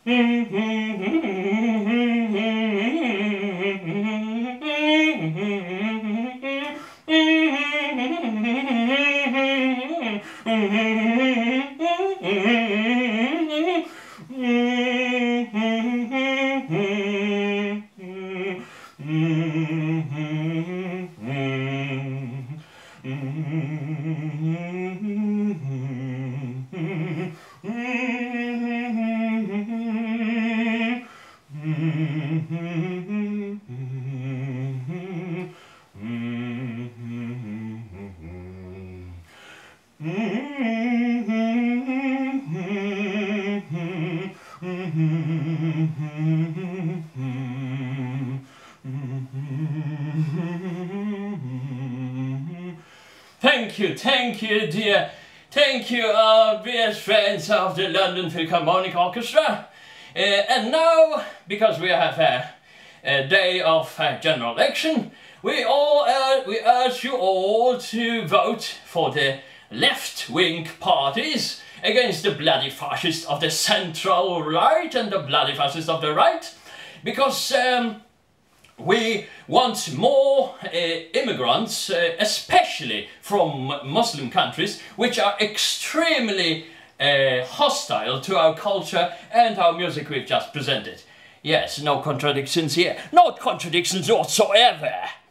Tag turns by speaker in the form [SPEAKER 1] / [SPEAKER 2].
[SPEAKER 1] Thank you, dear. Thank you, dear friends of the London Philharmonic Orchestra. And now, because we have a day of general election, we urge you all to vote for the left-wing parties against the bloody fascists of the central right and the bloody fascists of the right, because we want more immigrants, especially from Muslim countries, which are extremely hostile to our culture and our music we've just presented. Yes, no contradictions here. No contradictions whatsoever.